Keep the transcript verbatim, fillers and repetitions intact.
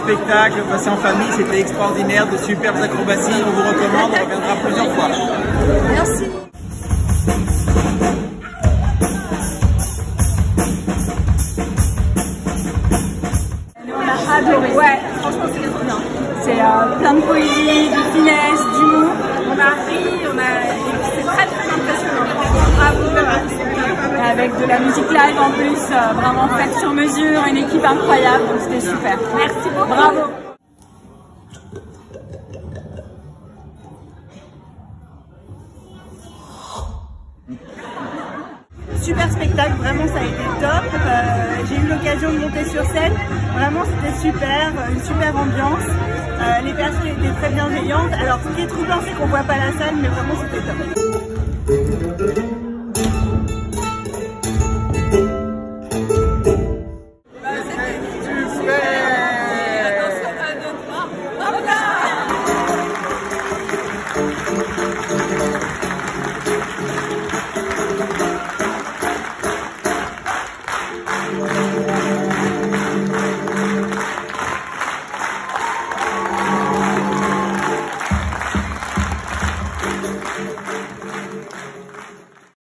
spectacle passé en famille, c'était extraordinaire, de superbes acrobaties, on vous recommande, on reviendra plusieurs fois. Merci. On a adoré. Ouais, franchement c'était trop bien. C'est euh, plein de poésie, de finesse, d'humour. On a ri, on a... c'est très très impressionnant. Bravo. Avec de la musique live en plus, euh, vraiment faite sur mesure, une équipe incroyable, donc c'était super. Merci beaucoup. Bravo. Super spectacle, vraiment ça a été top. Euh, j'ai eu l'occasion de monter sur scène, vraiment c'était super, une super ambiance. Euh, les personnes étaient très bienveillantes. Alors ce qui est troublant c'est qu'on voit pas la salle, mais vraiment c'était top.